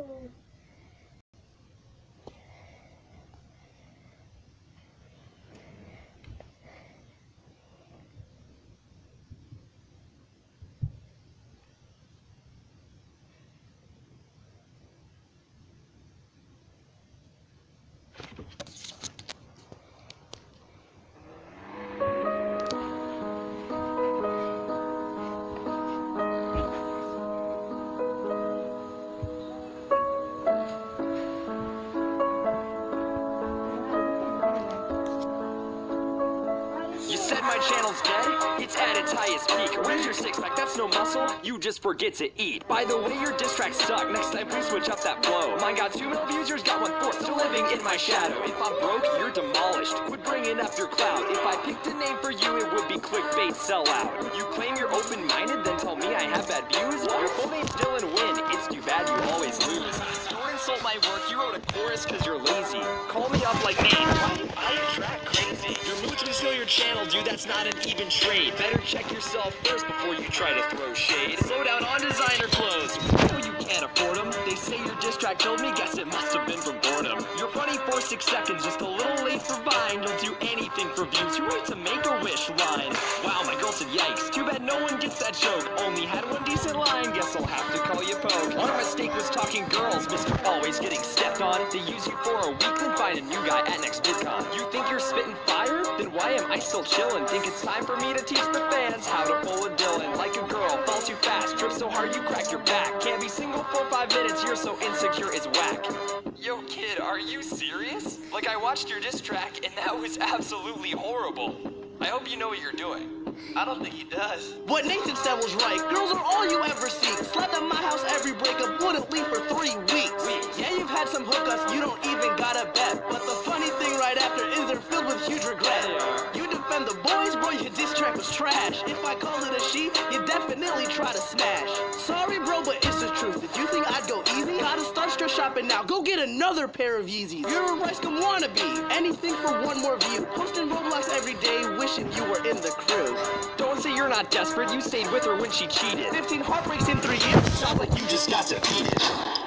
You said my channel's dead? It's at its highest peak. Where's your six-pack? That's no muscle. You just forget to eat. By the way, your diss tracks suck. Next time, please switch up that flow. Mine got 2 million views, yours got 1/4. Still living in my shadow. If I'm broke, you're demolished. Quit bringing up your clout. If I picked a name for you, it would be clickbait sellout. You claim you're open-minded, then tell me I have bad views? Your full name's Dylan Wynn. It's too bad you always lose. Don't insult my work. You wrote a chorus because you're lazy. Call me up like, man, why do I track crazy? Your moods will steal your channel, dude. That's not an even trade. Better check yourself first before you try to throw shade. Slow down on designer clothes. You know you can't afford them. They say your diss track killed me. Guess it must have been from boredom. You're funny for 6 seconds, just a little late for Vine. You'll do anything for views. You write to Make-A-Wish line. Wow, my girl said yikes. Too bad no one gets that joke. Only had 1 decent line. Guess I'll have to call you Poke. Our mistake was talking girls. Mr. Always getting stepped on. They use you for a week, then find a new guy at next VidCon. You think you're spitting fire? Then why am I still chillin'? Think it's time for me to teach the fans how to pull a Dylan. Like a girl, fall too fast, trip so hard you crack your back. Can't be single for 5 minutes, you're so insecure it's whack. Yo kid, are you serious? Like I watched your diss track and that was absolutely horrible. I hope you know what you're doing. I don't think he does. What Nathan said was right. Girls are all you ever seek. Slept at my house every breakup, wouldn't leave for 3 weeks. Yeah, you've had some hookups, you don't even gotta bet. But the funny thing right after is they're filled with huge regret. You defend the boys, bro, your diss track was trash. If I called it a she, you definitely try to smash. Sorry bro, but it's the truth. Did you think I'd go easy? Gotta start stress shopping now. Go get another pair of Yeezys. You're a Rice Gum wannabe. Anything for 1 more view. Posting Roblox every day, wishing you were in the crew. Don't say you're not desperate, you stayed with her when she cheated. 15 heartbreaks in 3 years. Sounds like you just got defeated.